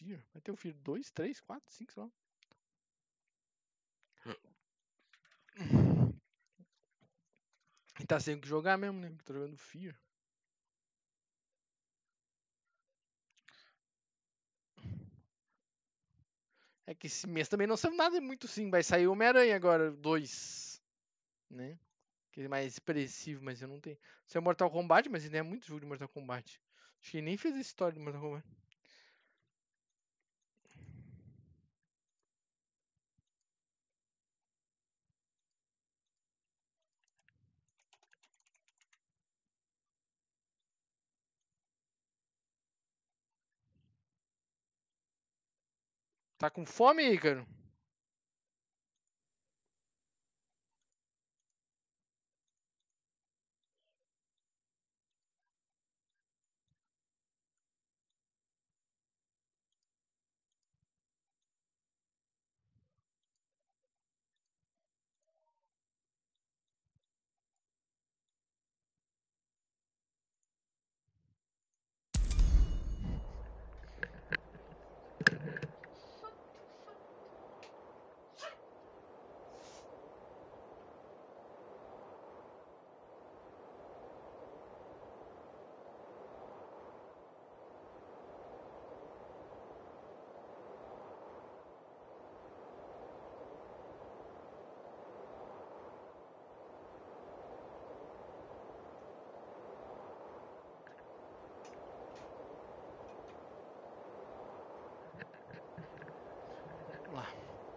Fear? Vai ter o Fear 2, 3, 4, 5, sei lá. E tá sem o que jogar mesmo, né? Tô jogando Fear. É que esse mês também não saiu nada muito sim. Vai sair Homem-Aranha agora, 2. Né? Que é mais expressivo, mas eu não tenho. Isso é Mortal Kombat, mas ainda é muito jogo de Mortal Kombat. Acho que nem fez a história do Mortal Kombat. Tá com fome aí, cara? Vamos lá.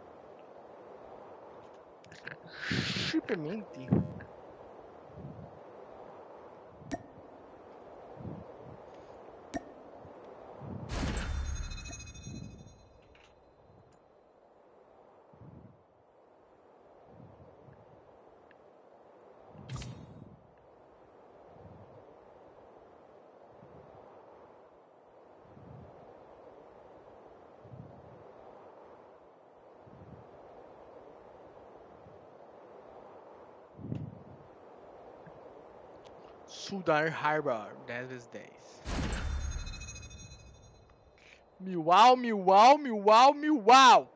Chipmente. Sudar Harbor, 10 vezes 10. Miuau, miuau, miuau, miuau.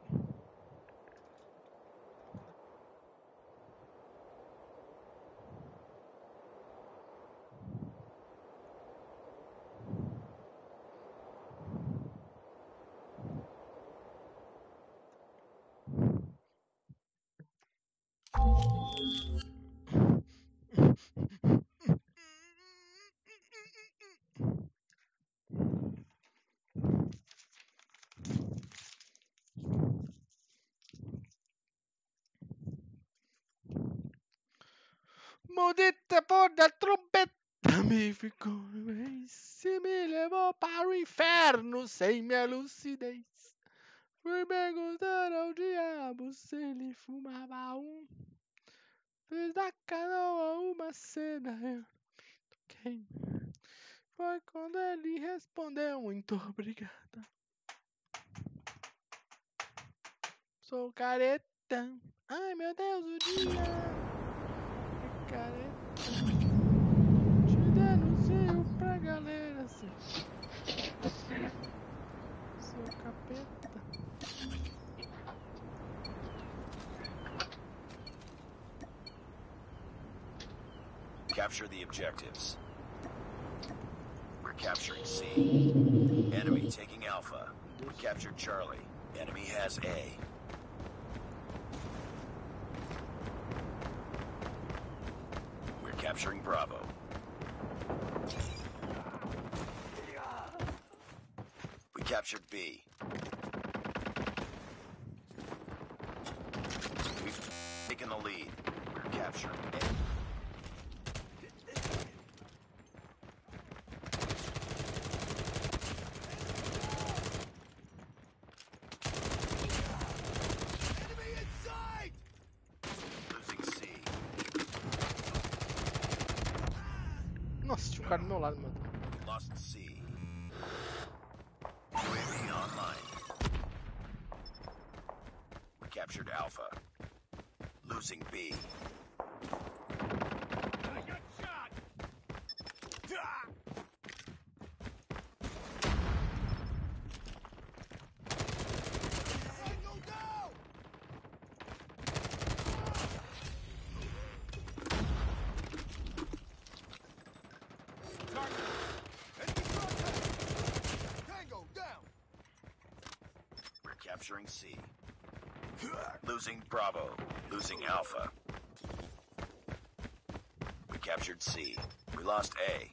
Maldita por da trombeta me ficou se me levou para o inferno sem minha lucidez. Fui perguntar ao diabo se ele fumava um. Fiz da canoa uma cena, eu toquei. Foi quando ele respondeu, muito obrigada. Sou careta. Ai meu Deus, o dia é careta. Te denuncio pra galera assim. Sou capeta. Capture the objectives. We're capturing C. Enemy taking Alpha. We captured Charlie. Enemy has A. We're capturing Bravo. We captured B. We've taken the lead. We're capturing A. Nossa, tinha um cara do meu lado, mano. Lost C. UAV online. We captured Alpha. Losing B. I got shot. capturing C. Losing Bravo. Losing Alpha. We captured C. We lost A.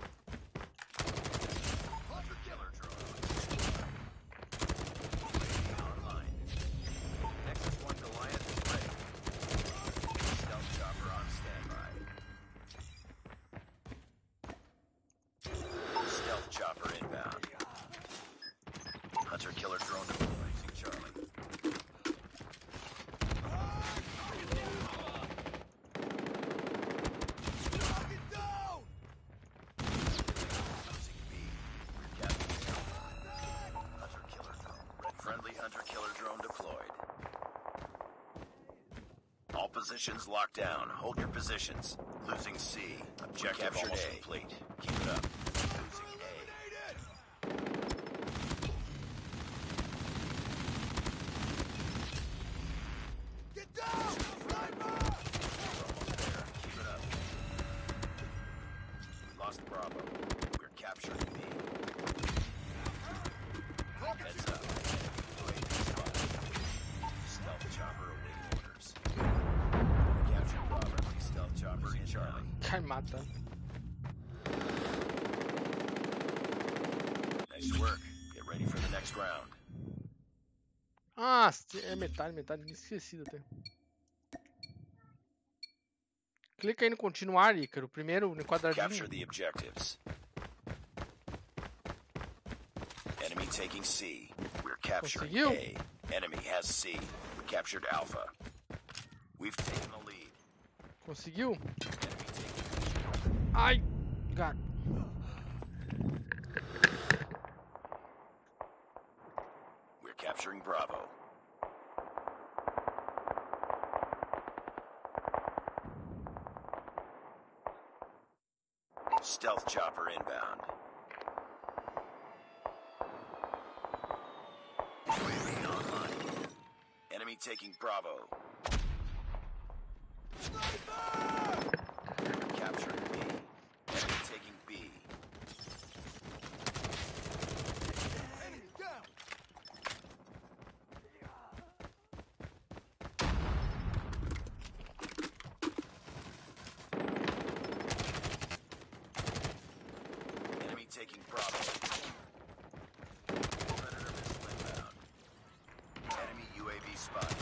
Hunter killer drone. Online. Nexus 1 Goliath is ready. Stealth chopper on standby. Stealth chopper inbound. Hunter killer drone deployed. Using Charlie. Positions locked down. Hold your positions. Losing C. Objective almost complete. Keep it up. Losing A. Get down! Sniper! Almost there. Keep it up. We lost Bravo. We're capturing B. Heads up. Stealth chopper awaiting orders. Stealth chopper in Charlie. Cai matando. Nice work. Get ready for the next round. Ah, é metade. Esqueci até. Clica aí no continuar, Ícaro. Primeiro no quadradinho. Capture the objectives. Enemy taking C. We're capturing Conseguiu? A. Enemy has C. We captured Alpha. We've taken the lead. Conseguiu? Enemy taking Ai, gato. We're capturing Bravo. Stealth chopper inbound. UAV online. Enemy taking Bravo. Capturing B. Enemy taking B. Enemy down. Enemy taking Bravo. Predator missile inbound. Enemy UAV spotted.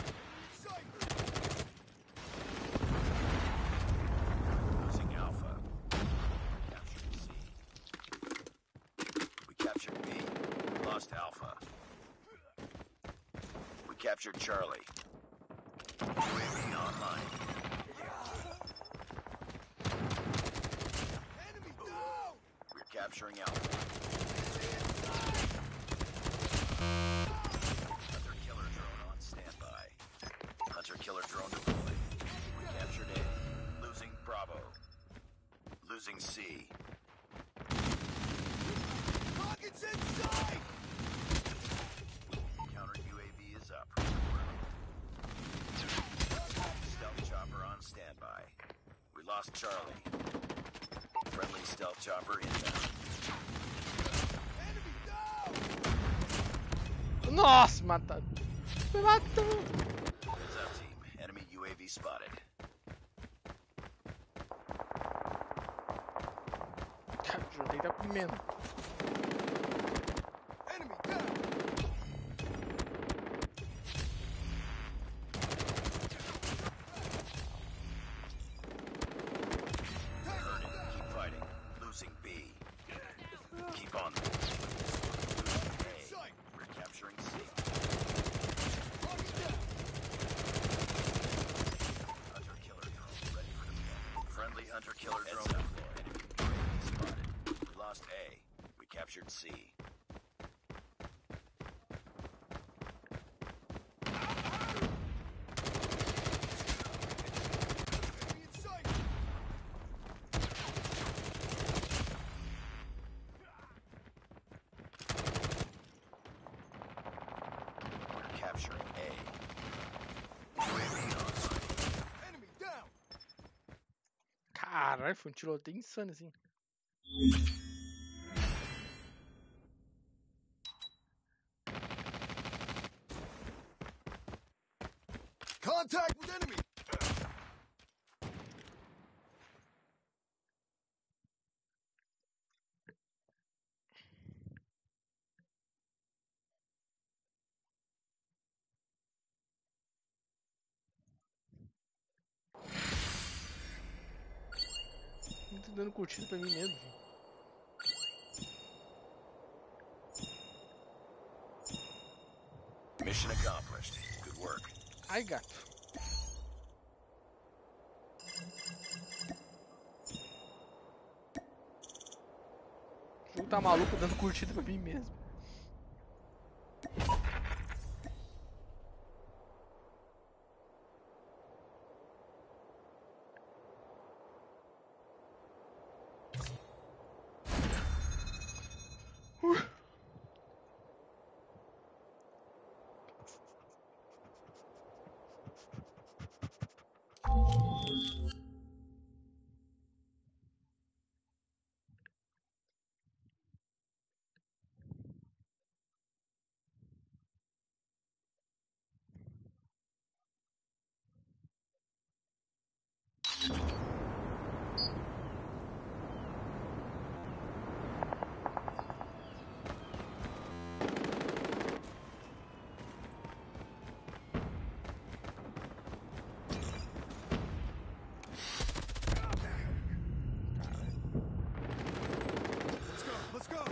Losing Alpha. Captured C. We captured B. We lost Alpha. We captured Charlie. UAV online. Enemy down! We're capturing Alpha. Hunter killer drone on standby. Hunter killer drone deployed. We captured A. Losing Bravo. Losing C. Rockets inside! Counter UAV is up. Stealth chopper on standby. We lost Charlie. Friendly stealth chopper inbound. Enemy down! Nossa, mataram. Me matou. Heads up, team. Enemy UAV spotted. Cara, o jogo tem que dar pimenta. Enemy down! Heard it. Keep fighting. Losing B. Keep on. Losing A. We're capturing C. Hunter killer drone ready for deployment. Friendly hunter killer drone deployed. Enemy UAV spotted. We lost A. We captured C. We're capturing A. UAV on site. Enemy down! Caralho, foi um tiroteio insano assim. Contact with enemy! Não tô dando curtida pra mim mesmo, filho. Mission accomplished. Good work. Ai, gato. O jogo tá maluco dando curtida pra mim mesmo. Let's go!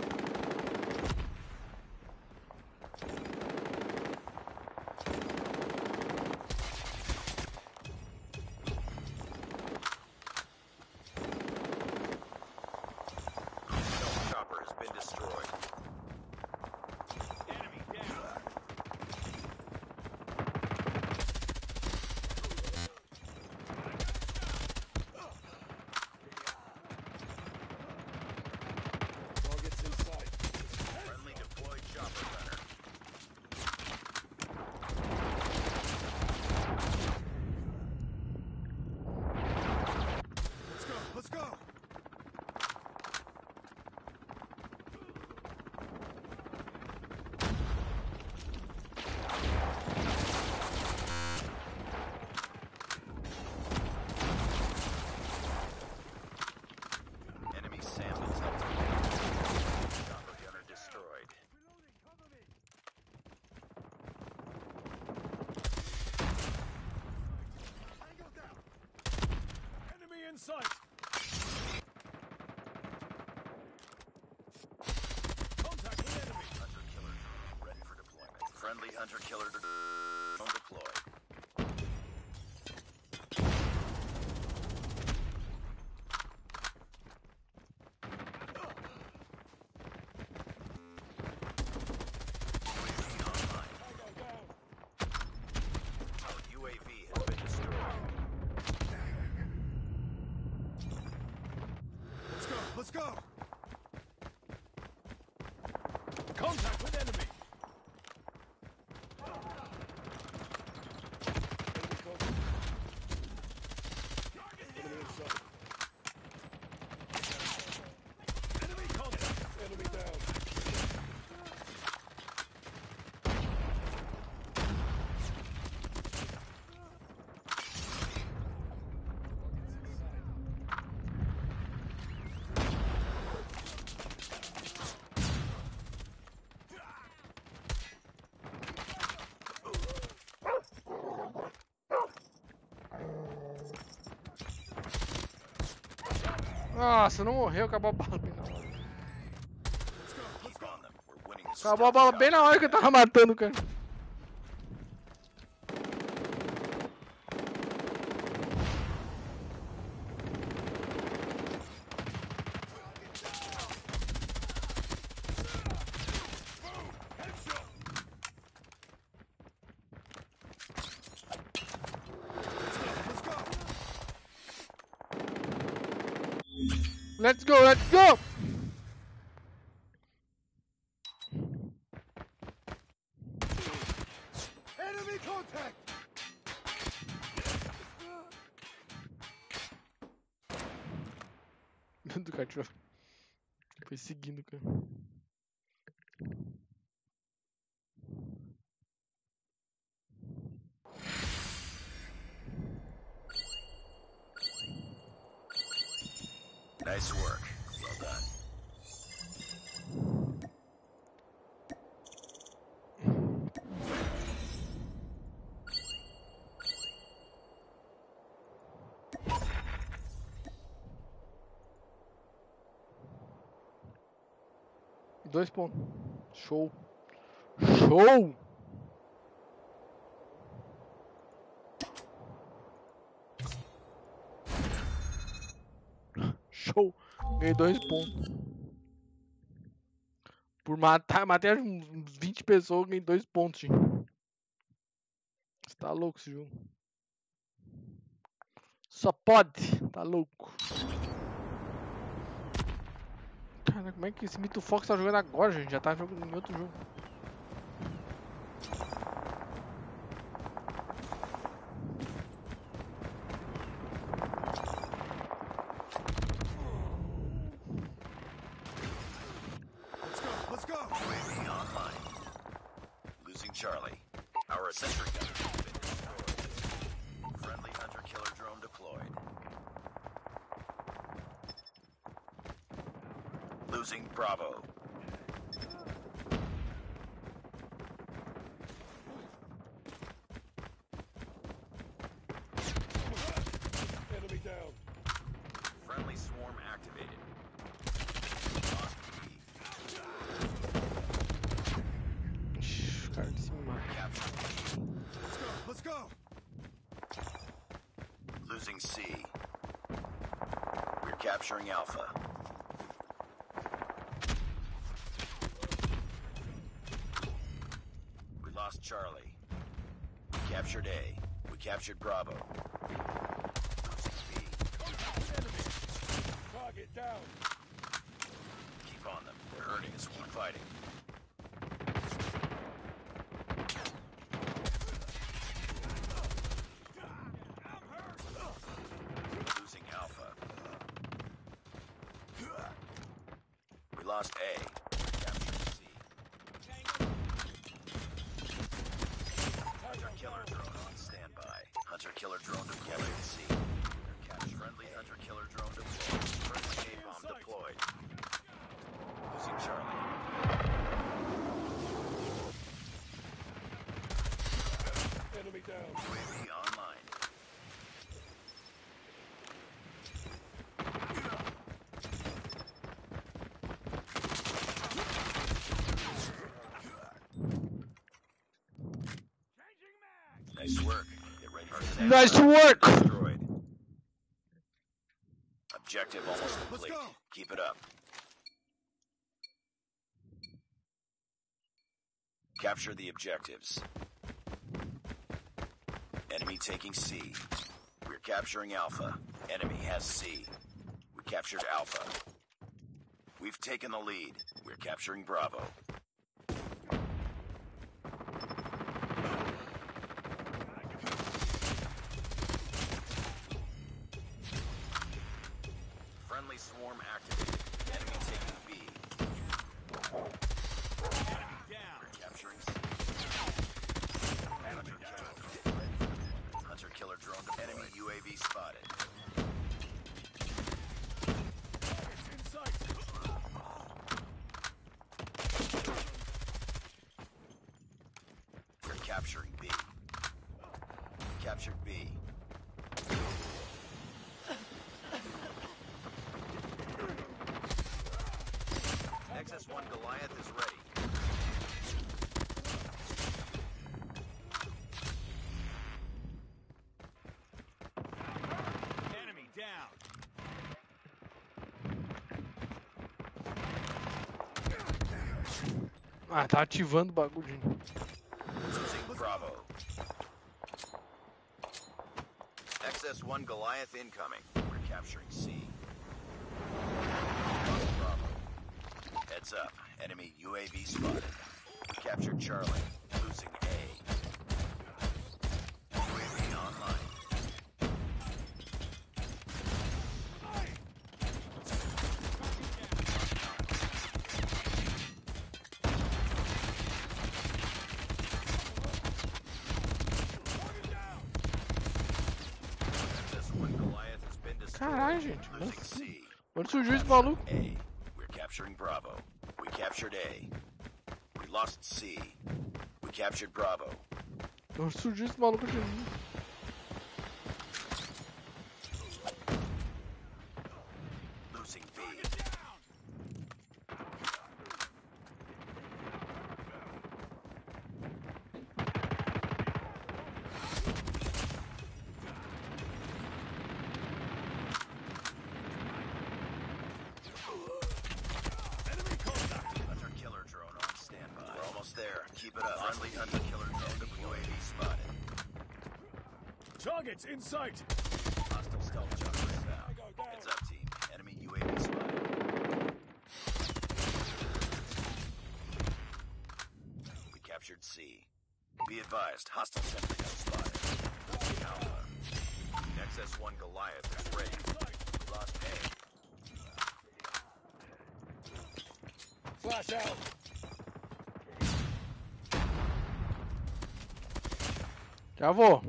Stealth chopper has been destroyed. Enemy down. Target's in sight. Friendly deployed chopper gunner. Let's go! Enemy SAM detected. Chopper gunner destroyed. Tango down! Enemy in sight! Contact with enemy! Hunter killer drone ready for deployment. Friendly hunter killer drone deployed. UAV online. Tango down! Our UAV has been destroyed. Let's go! Contact with enemy! Enemy in sight. Enemy contact! Enemy down! Nossa, não morreu, acabou a bala bem na hora. Keep on them. We're winning this Acabou a bala stealth bem na chopper. hora que eu tava matando o cara. Headshot! Let's go! Let's go, let's go! Enemy contact! Do cachorro. Foi seguindo, cara. Nice work. Well done. Dois pontos. Show. Show! Show! Ganhei 2 pontos. Por matei uns 20 pessoas, ganhei 2 pontos, gente. Você tá louco esse jogo. Só pode. Tá louco. Cara, como é que esse Mito Fox tá jogando agora, gente? Já tá jogando em outro jogo. Let's go! UAV online. Losing Charlie. Our sentry gun has been destroyed. Friendly hunter-killer drone deployed. Losing Bravo. Enemy down. Friendly swarm activated. Lost B. Ixi, o cara de cima. Captured B. Let's go! Losing C. We're capturing Alpha. We lost Charlie. We captured A. We captured Bravo. Losing B. Target down. Keep on them. They're hurting us. Keep fighting. Losing Alpha. We lost A. Captured C. Hunter-killer drone on standby. Hunter-killer drone deployed at C. Captured friendly hunter-killer drone deployed. Friendly A-bomb deployed. Losing Charlie. Enemy down. UAV online. Nice work. Get ready for the next Nice round. work! Destroyed. Objective almost complete. go. Keep it up. Capture the objectives. Enemy taking C. We're capturing Alpha. Enemy has C. We captured Alpha. We've taken the lead. We're capturing Bravo. Friendly swarm activated. Enemy taking B. We're capturing C. Hunter-killer drone deployed. Enemy UAV spotted. In sight. We're capturing B. Captured B. XS-1 Goliath is ready. Enemy down. Ah, tá ativando o bagulho, gente. Losing Bravo. XS-1 Goliath incoming. We're capturing C. Lost Bravo. Heads up. Enemy UAV spotted. We captured Charlie. Losing A. UAV online. XS-1 Goliath has been destroyed. Caralho, gente. Losing C. Onde surgiu esse maluco? A. We're capturing Bravo. We captured A. We lost C. We captured Bravo. Onde surgiu esse maluco aqui? Losing B. Enemy contact. Hunter killer drone on standby. We're almost there. Keep it up. Friendly hunter killer drone deployed. UAV spotted. Targets in sight. Hostile stealth jumper inbound. Go down. Heads up, team. Enemy UAV spotted. We captured C. Be advised, hostile sentry gun spotted. Alpha. XS-1 Goliath is ready. We lost A. Flash out. Já vou.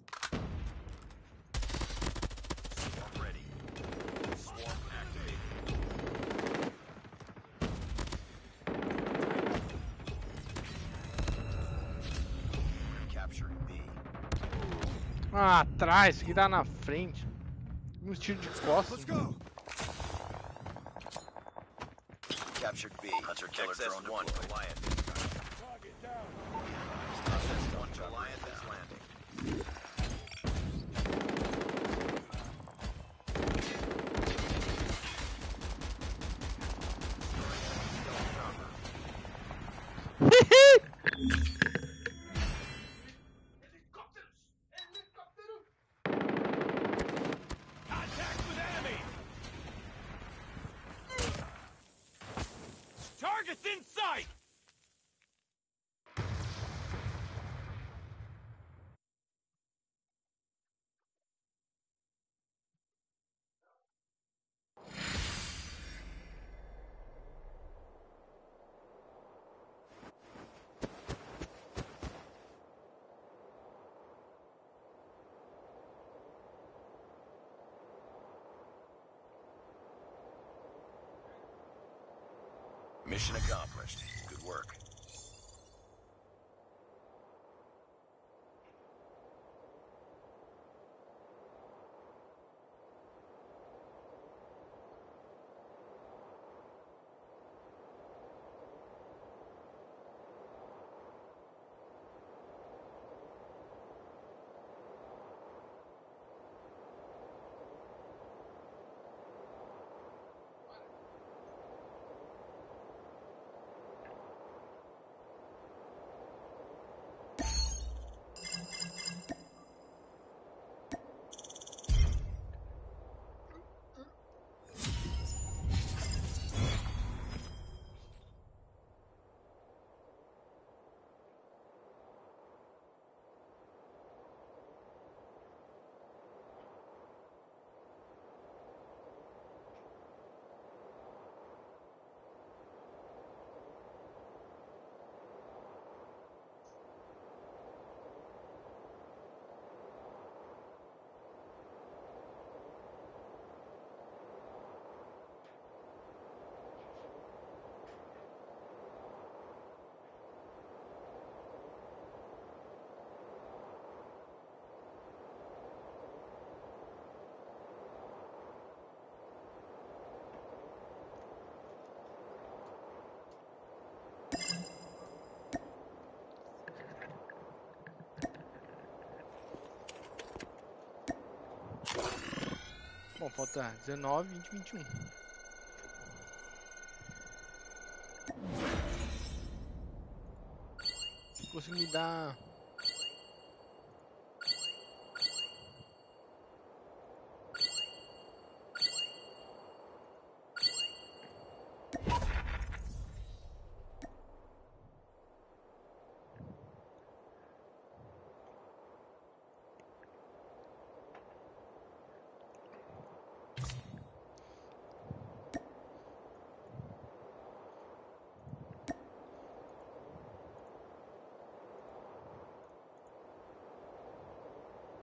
Swarm ready. Swarm activated. We're capturing B. Ah, atrás, isso aqui tá na frente. Um tiro de costas. Let's go. We captured B. Hunter killer drone deployed. Goliath. Target down. XS-1 Goliath is landing. Contact with enemy. Targets in sight. Mission accomplished. Good work. Bom, falta 19, 20, 21. Consigo me dar